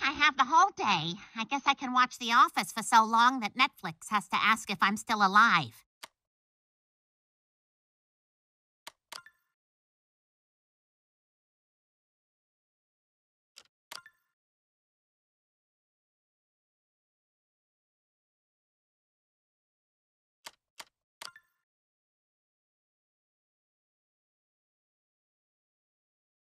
I have the whole day. I guess I can watch The Office for so long that Netflix has to ask if I'm still alive.